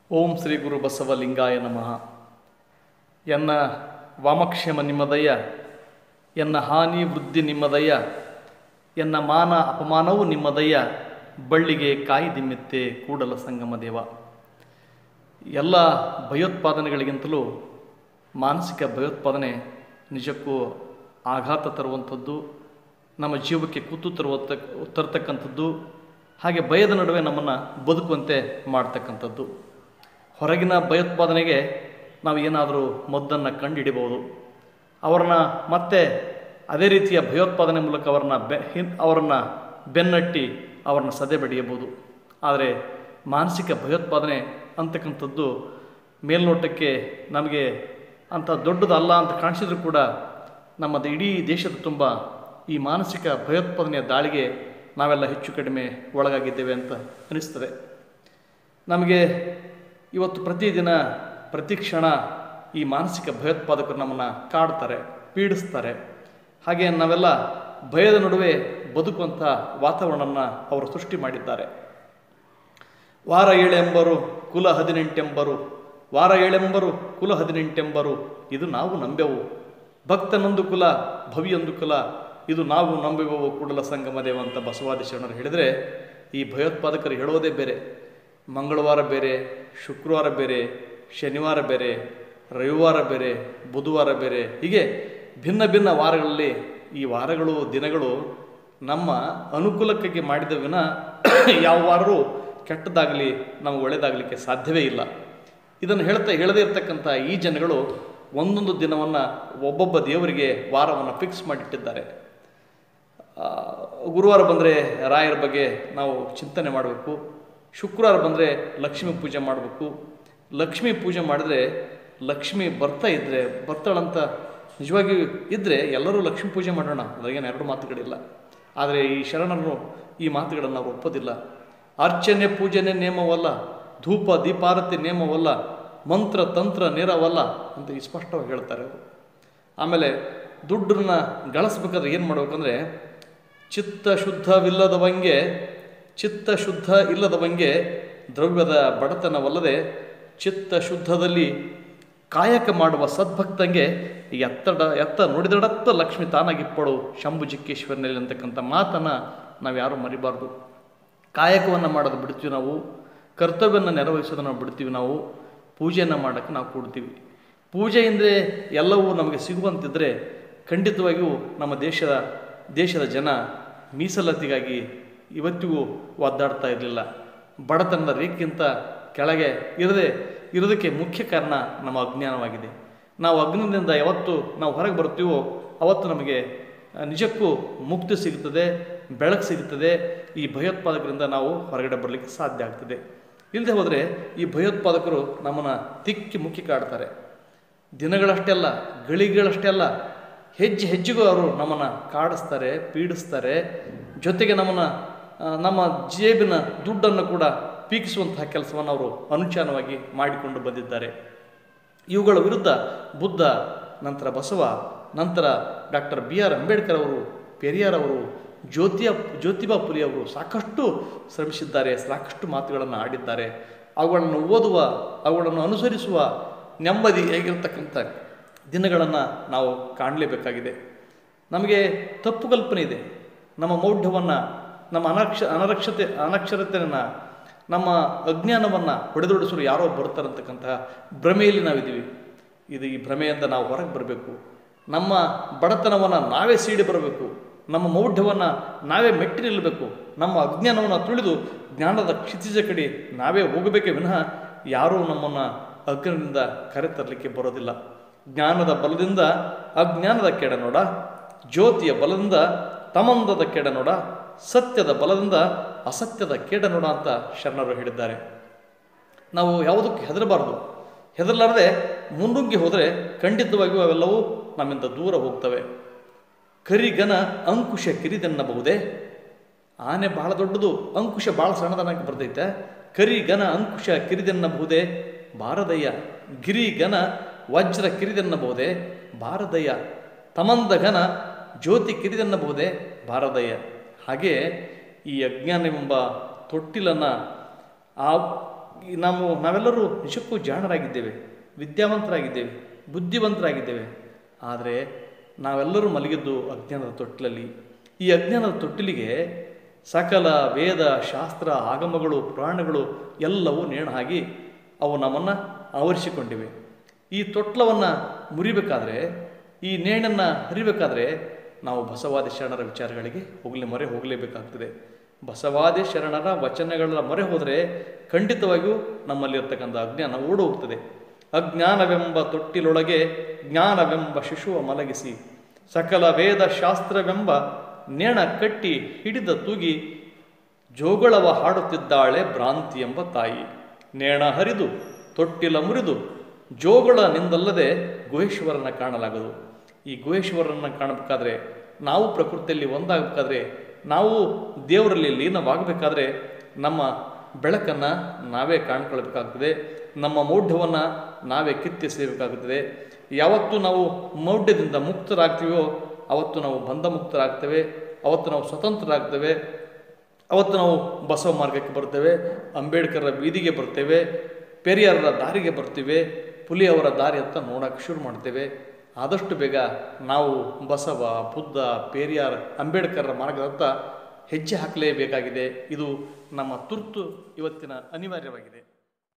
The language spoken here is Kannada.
ಓಂ ಶ್ರೀ ಗುರು ಬಸವಲಿಂಗಾಯ ನಮಃ. ಎನ್ನ ವಾಮಕ್ಷೇಮ ನಿಮ್ಮದಯ್ಯ, ಎನ್ನ ಹಾನಿ ವೃದ್ಧಿ ನಿಮ್ಮದಯ್ಯ, ಎನ್ನ ಮಾನ ಅಪಮಾನವೂ ನಿಮ್ಮದಯ್ಯ, ಬಳ್ಳಿಗೆ ಕಾಯಿ ದಿಮ್ಮೆತ್ತೆ ಕೂಡಲ ಸಂಗಮ ದೇವ. ಎಲ್ಲ ಭಯೋತ್ಪಾದನೆಗಳಿಗಿಂತಲೂ ಮಾನಸಿಕ ಭಯೋತ್ಪಾದನೆ ನಿಜಕ್ಕೂ ಆಘಾತ ತರುವಂಥದ್ದು, ನಮ್ಮ ಜೀವಕ್ಕೆ ಕೂತು ತರತಕ್ಕಂಥದ್ದು, ಹಾಗೆ ಭಯದ ನಡುವೆ ನಮ್ಮನ್ನು ಬದುಕುವಂತೆ ಮಾಡ್ತಕ್ಕಂಥದ್ದು. ಹೊರಗಿನ ಭಯೋತ್ಪಾದನೆಗೆ ನಾವು ಏನಾದರೂ ಮದ್ದನ್ನು ಕಂಡುಹಿಡಿಬೋದು, ಅವರನ್ನು ಮತ್ತೆ ಅದೇ ರೀತಿಯ ಭಯೋತ್ಪಾದನೆ ಮೂಲಕ ಅವರನ್ನು ಬೆನ್ನಟ್ಟಿ ಅವರನ್ನು ಸದೆ ಬಡಿಯಬಹುದು. ಆದರೆ ಮಾನಸಿಕ ಭಯೋತ್ಪಾದನೆ ಅಂತಕ್ಕಂಥದ್ದು ಮೇಲ್ನೋಟಕ್ಕೆ ನಮಗೆ ಅಂಥ ದೊಡ್ಡದಲ್ಲ ಅಂತ ಕಾಣಿಸಿದರೂ ಕೂಡ ನಮ್ಮದು ಇಡೀ ದೇಶದ ತುಂಬ ಈ ಮಾನಸಿಕ ಭಯೋತ್ಪಾದನೆಯ ದಾಳಿಗೆ ನಾವೆಲ್ಲ ಹೆಚ್ಚು ಕಡಿಮೆ ಒಳಗಾಗಿದ್ದೇವೆ ಅಂತ ಅನಿಸ್ತದೆ. ನಮಗೆ ಇವತ್ತು ಪ್ರತಿದಿನ ಪ್ರತಿ ಕ್ಷಣ ಈ ಮಾನಸಿಕ ಭಯೋತ್ಪಾದಕರು ನಮ್ಮನ್ನು ಕಾಡ್ತಾರೆ, ಪೀಡಿಸ್ತಾರೆ. ಹಾಗೆ ನಾವೆಲ್ಲ ಭಯದ ನಡುವೆ ಬದುಕುವಂಥ ವಾತಾವರಣವನ್ನು ಅವರು ಸೃಷ್ಟಿ ಮಾಡಿದ್ದಾರೆ. ವಾರ 7 ಎಂಬರು ಕುಲ 18 ಎಂಬರು, ವಾರ 7 ಎಂಬರು ಕುಲ 18 ಎಂಬರು, ಇದು ನಾವು ನಂಬೆವು. ಭಕ್ತನೊಂದು ಕುಲ ಭವಿಯೊಂದು ಕುಲ, ಇದು ನಾವು ನಂಬುವೆವು ಕೂಡಲ ಸಂಗಮ ದೇವ ಅಂತ ಬಸವಾದಿ ಶರಣರು ಹೇಳಿದರೆ, ಈ ಭಯೋತ್ಪಾದಕರು ಹೇಳೋದೇ ಬೇರೆ. ಮಂಗಳವಾರ ಬೇರೆ, ಶುಕ್ರವಾರ ಬೇರೆ, ಶನಿವಾರ ಬೇರೆ, ರವಿವಾರ ಬೇರೆ, ಬುಧವಾರ ಬೇರೆ, ಹೀಗೆ ಭಿನ್ನ ಭಿನ್ನ ವಾರಗಳಲ್ಲಿ ಈ ವಾರಗಳು ದಿನಗಳು ನಮ್ಮ ಅನುಕೂಲಕ್ಕಾಗಿ ಮಾಡಿದ ವಿನ ಯಾವ ವಾರವೂ ಕೆಟ್ಟದಾಗಲಿ ನಮಗೆ ಒಳ್ಳೆಯದಾಗಲಿಕ್ಕೆ ಸಾಧ್ಯವೇ ಇಲ್ಲ. ಇದನ್ನು ಹೇಳದೇ ಇರತಕ್ಕಂಥ ಈ ಜನಗಳು ಒಂದೊಂದು ದಿನವನ್ನು ಒಬ್ಬೊಬ್ಬ ದೇವರಿಗೆ ವಾರವನ್ನು ಫಿಕ್ಸ್ ಮಾಡಿಟ್ಟಿದ್ದಾರೆ. ಗುರುವಾರ ಬಂದರೆ ರಾಯರ ಬಗ್ಗೆ ನಾವು ಚಿಂತನೆ ಮಾಡಬೇಕು, ಶುಕ್ರವಾರ ಬಂದರೆ ಲಕ್ಷ್ಮೀ ಪೂಜೆ ಮಾಡಬೇಕು. ಲಕ್ಷ್ಮೀ ಪೂಜೆ ಮಾಡಿದ್ರೆ ಲಕ್ಷ್ಮಿ ಬರ್ತಾಳಂತ ನಿಜವಾಗಿಯೂ ಇದ್ದರೆ ಎಲ್ಲರೂ ಲಕ್ಷ್ಮೀ ಪೂಜೆ ಮಾಡೋಣ, ಅದ್ರಾಗೇನು ಎರಡು ಮಾತುಗಳಿಲ್ಲ. ಆದರೆ ಈ ಶರಣರು ಈ ಮಾತುಗಳನ್ನು ನಾವು ಒಪ್ಪೋದಿಲ್ಲ. ಅರ್ಚನೆ ಪೂಜನೆ ನೇಮವಲ್ಲ, ಧೂಪ ದೀಪಾರತಿ ನೇಮವಲ್ಲ, ಮಂತ್ರ ತಂತ್ರ ನೇರವಲ್ಲ ಅಂತ ಸ್ಪಷ್ಟವಾಗಿ ಹೇಳ್ತಾರೆ ಅವರು. ಆಮೇಲೆ ದುಡ್ಡನ್ನ ಗಳಿಸ್ಬೇಕಾದ್ರೆ ಏನು ಮಾಡಬೇಕಂದ್ರೆ ಚಿತ್ತ ಶುದ್ಧ ಇಲ್ಲದವಂಗೆ ದ್ರವ್ಯದ ಬಡತನವಲ್ಲದೆ ಚಿತ್ತ ಶುದ್ಧದಲ್ಲಿ ಕಾಯಕ ಮಾಡುವ ಸದ್ಭಕ್ತಂಗೆ ಎತ್ತ ನೋಡಿದಡತ್ತ ಲಕ್ಷ್ಮಿ ತಾನಾಗಿಪ್ಪಳು ಶಂಭು ಜಿಕ್ಕೇಶ್ವರನಲ್ಲಿ ಅಂತಕ್ಕಂಥ ಮಾತನ್ನು ನಾವು ಯಾರೂ ಮರಿಬಾರ್ದು. ಕಾಯಕವನ್ನು ಮಾಡೋದು ಬಿಡ್ತೀವಿ ನಾವು, ಕರ್ತವ್ಯವನ್ನು ನೆರವೇರಿಸೋದನ್ನು ನಾವು ಬಿಡ್ತೀವಿ, ನಾವು ಪೂಜೆಯನ್ನು ಮಾಡೋಕ್ಕೆ ನಾವು ಕೊಡ್ತೀವಿ. ಪೂಜೆಯಿಂದ ಎಲ್ಲವೂ ನಮಗೆ ಸಿಗುವಂತಿದ್ದರೆ ಖಂಡಿತವಾಗಿಯೂ ನಮ್ಮ ದೇಶದ ಜನ ಮೀಸಲಾತಿಗಾಗಿ ಇವತ್ತಿಗೂ ಒದ್ದಾಡ್ತಾ ಇರಲಿಲ್ಲ. ಬಡತನದ ರೇಖೆಗಿಂತ ಕೆಳಗೆ ಇರೋದಕ್ಕೆ ಮುಖ್ಯ ಕಾರಣ ನಮ್ಮ ಅಜ್ಞಾನವಾಗಿದೆ. ನಾವು ಅಜ್ಞಾನದಿಂದ ಯಾವತ್ತು ನಾವು ಹೊರಗೆ ಬರ್ತೀವೋ ಅವತ್ತು ನಮಗೆ ನಿಜಕ್ಕೂ ಮುಕ್ತಿ ಸಿಗುತ್ತದೆ, ಬೆಳಕು ಸಿಗುತ್ತದೆ. ಈ ಭಯೋತ್ಪಾದಕರಿಂದ ನಾವು ಹೊರಗಡೆ ಬರಲಿಕ್ಕೆ ಸಾಧ್ಯ ಆಗ್ತದೆ. ಇಲ್ಲದೆ ಹೋದರೆ ಈ ಭಯೋತ್ಪಾದಕರು ನಮ್ಮನ್ನು ತಿಕ್ಕಿ ಮುಕ್ಕಿ ಕಾಡ್ತಾರೆ. ದಿನಗಳಷ್ಟೇ ಅಲ್ಲ, ಗಳಿಗೆಗಳಷ್ಟೇ ಅಲ್ಲ, ಹೆಜ್ಜೆ ಹೆಜ್ಜೆಗೂ ಅವರು ನಮ್ಮನ್ನು ಕಾಡಿಸ್ತಾರೆ, ಪೀಡಿಸ್ತಾರೆ. ಜೊತೆಗೆ ನಮ್ಮ ಜೇಬಿನ ದುಡ್ಡನ್ನು ಕೂಡ ಪೀಕಿಸುವಂತಹ ಕೆಲಸವನ್ನು ಅವರು ಅನುಚಾನವಾಗಿ ಮಾಡಿಕೊಂಡು ಬಂದಿದ್ದಾರೆ. ಇವುಗಳ ವಿರುದ್ಧ ಬುದ್ಧ, ನಂತರ ಬಸವ, ನಂತರ ಡಾಕ್ಟರ್ BR ಅಂಬೇಡ್ಕರ್ ಅವರು, ಪೆರಿಯಾರ್ ಅವರು, ಜ್ಯೋತಿಬಾ ಫುಲೆ ಅವರು ಸಾಕಷ್ಟು ಶ್ರಮಿಸಿದ್ದಾರೆ, ಸಾಕಷ್ಟು ಮಾತುಗಳನ್ನು ಆಡಿದ್ದಾರೆ. ಅವುಗಳನ್ನು ಓದುವ, ಅವುಗಳನ್ನು ಅನುಸರಿಸುವ ನೆಮ್ಮದಿಯಾಗಿರ್ತಕ್ಕಂಥ ದಿನಗಳನ್ನು ನಾವು ಕಾಣಲೇಬೇಕಾಗಿದೆ. ನಮಗೆ ತಪ್ಪು ಕಲ್ಪನೆ ಇದೆ. ನಮ್ಮ ಮೌಢ್ಯವನ್ನು, ನಮ್ಮ ಅನಕ್ಷರತೆಯನ್ನು, ನಮ್ಮ ಅಜ್ಞಾನವನ್ನು ಹೊಡೆದೊಡಿಸಲು ಯಾರೋ ಬರ್ತಾರಂತಕ್ಕಂತಹ ಭ್ರಮೆಯಲ್ಲಿ ನಾವಿದ್ದೀವಿ. ಈ ಭ್ರಮೆಯಿಂದ ನಾವು ಹೊರಗೆ ಬರಬೇಕು. ನಮ್ಮ ಬಡತನವನ್ನು ನಾವೇ ಸೀಡಿ ಬರಬೇಕು. ನಮ್ಮ ಮೌಢ್ಯವನ್ನು ನಾವೇ ಮೆಟ್ಟಿ ನಿಲ್ಲಬೇಕು. ನಮ್ಮ ಅಜ್ಞಾನವನ್ನು ತುಳಿದು ಜ್ಞಾನದ ಕ್ಷಿತಿಜ ಕಡೆ ನಾವೇ ಹೋಗಬೇಕೇ ವಿನಃ ಯಾರೂ ನಮ್ಮನ್ನು ಅಜ್ಞಾನದಿಂದ ಕರೆತರಲಿಕ್ಕೆ ಬರೋದಿಲ್ಲ. ಜ್ಞಾನದ ಬಲದಿಂದ ಅಜ್ಞಾನದ ಕೆಡ ನೋಡ, ಜ್ಯೋತಿಯ ಬಲದಿಂದ ತಮಂದದ ಕೆಡ ನೋಡ, ಸತ್ಯದ ಬಲದಿಂದ ಅಸತ್ಯದ ಕೇಡ ನೋಡ ಅಂತ ಶರಣರು ಹೇಳಿದ್ದಾರೆ. ನಾವು ಯಾವುದಕ್ಕೆ ಹೆದರಬಾರ್ದು. ಹೆದರಲಾರದೆ ಮುನ್ನುಗ್ಗಿ ಹೋದರೆ ಖಂಡಿತವಾಗಿಯೂ ಅವೆಲ್ಲವೂ ನಮ್ಮಿಂದ ದೂರ ಹೋಗ್ತವೆ. ಕರಿಗನ ಅಂಕುಶ ಕಿರಿದೆನ್ನಬಹುದೇ? ಆನೆ ಬಹಳ ದೊಡ್ಡದು, ಅಂಕುಶ ಭಾಳ ಸಣ್ಣದನ್ನಾಗಿ ಬರ್ತೈತೆ. ಕರಿಗನ ಅಂಕುಶ ಕಿರಿದೆನ್ನಬಹುದೇ? ಭಾರದಯ್ಯ. ಗಿರಿಗನ ವಜ್ರ ಕಿರಿದೆನ್ನಬಹುದೇ? ಭಾರದಯ್ಯ. ತಮಂದಘನ ಜ್ಯೋತಿ ಕಿರಿದೆನ್ನಬಹುದೇ? ಭಾರದಯ್ಯ. ಹಾಗೆ ಈ ಅಜ್ಞಾನವೆಂಬ ತೊಟ್ಟಿಲನ್ನು ನಾವೆಲ್ಲರೂ ನಿಜಕ್ಕೂ ಜಾಣರಾಗಿದ್ದೇವೆ, ವಿದ್ಯಾವಂತರಾಗಿದ್ದೇವೆ, ಬುದ್ಧಿವಂತರಾಗಿದ್ದೇವೆ. ಆದರೆ ನಾವೆಲ್ಲರೂ ಮಲಗಿದ್ದು ಅಜ್ಞಾನದ ತೊಟ್ಟಿಲಲ್ಲಿ. ಈ ಅಜ್ಞಾನದ ತೊಟ್ಟಿಲಿಗೆ ಸಕಲ ವೇದ ಶಾಸ್ತ್ರ ಆಗಮಗಳು ಪುರಾಣಗಳು ಎಲ್ಲವೂ ನೇಣು ಹಾಕಿ ಅವು ನಮ್ಮನ್ನು ಆವರಿಸಿಕೊಂಡಿವೆ. ಈ ತೊಟ್ಲವನ್ನು ಮುರಿಬೇಕಾದ್ರೆ, ಈ ನೇಣನ್ನು ಹರಿಬೇಕಾದ್ರೆ ನಾವು ಬಸವಾದಿ ಶರಣರ ವಿಚಾರಗಳಿಗೆ ಮೊರೆ ಹೋಗಲೇಬೇಕಾಗ್ತದೆ. ಬಸವಾದಿ ಶರಣರ ವಚನಗಳ ಮೊರೆ ಹೋದರೆ ಖಂಡಿತವಾಗಿಯೂ ನಮ್ಮಲ್ಲಿರ್ತಕ್ಕಂಥ ಅಜ್ಞಾನ ಓಡಿ ಹೋಗ್ತದೆ. ಅಜ್ಞಾನವೆಂಬ ತೊಟ್ಟಿಲೊಳಗೆ ಜ್ಞಾನವೆಂಬ ಶಿಶುವ ಮಲಗಿಸಿ, ಸಕಲ ವೇದ ಶಾಸ್ತ್ರವೆಂಬ ನೇಣ ಕಟ್ಟಿ ಹಿಡಿದ ತೂಗಿ, ಜೋಗಳವ ಹಾಡುತ್ತಿದ್ದಾಳೆ ಭ್ರಾಂತಿ ಎಂಬ ತಾಯಿ. ನೇಣ ಹರಿದು ತೊಟ್ಟಿಲ ಮುರಿದು ಜೋಗಳನಿಂದಲ್ಲದೆ ಗುಹೇಶ್ವರನ ಕಾಣಲಾಗದು. ಈ ಗುಹೇಶ್ವರನ ಕಾಣಬೇಕಾದ್ರೆ, ನಾವು ಪ್ರಕೃತಿಯಲ್ಲಿ ಒಂದಾಗಬೇಕಾದ್ರೆ, ನಾವು ದೇವರಲ್ಲಿ ಲೀನವಾಗಬೇಕಾದ್ರೆ ನಮ್ಮ ಬೆಳಕನ್ನು ನಾವೇ ಕಾಣ್ಕೊಳ್ಬೇಕಾಗ್ತದೆ. ನಮ್ಮ ಮೌಢ್ಯವನ್ನು ನಾವೇ ಕಿತ್ತೆಸೆಯಬೇಕಾಗುತ್ತದೆ. ಯಾವತ್ತು ನಾವು ಮೌಢ್ಯದಿಂದ ಮುಕ್ತರಾಗ್ತೀವೋ ಅವತ್ತು ನಾವು ಬಂಧ ಮುಕ್ತರಾಗ್ತೇವೆ, ಅವತ್ತು ನಾವು ಸ್ವತಂತ್ರರಾಗ್ತೇವೆ, ಅವತ್ತು ನಾವು ಬಸವ ಮಾರ್ಗಕ್ಕೆ ಬರ್ತೇವೆ, ಅಂಬೇಡ್ಕರ್ರ ಬೀದಿಗೆ ಬರ್ತೇವೆ, ಪೆರಿಯಾರರ ದಾರಿಗೆ ಬರ್ತೀವಿ, ಪುಲಿಯವರ ದಾರಿಯತ್ತ ನೋಡೋಕ್ಕೆ ಶುರು ಮಾಡ್ತೇವೆ. ಆದಷ್ಟು ಬೇಗ ನಾವು ಬಸವ, ಬುದ್ಧ, ಪೆರಿಯಾರ್, ಅಂಬೇಡ್ಕರ್ರ ಮಾರ್ಗದತ್ತ ಹೆಜ್ಜೆ ಹಾಕಲೇಬೇಕಾಗಿದೆ. ಇದು ನಮ್ಮ ತುರ್ತು ಇವತ್ತಿನ ಅನಿವಾರ್ಯವಾಗಿದೆ.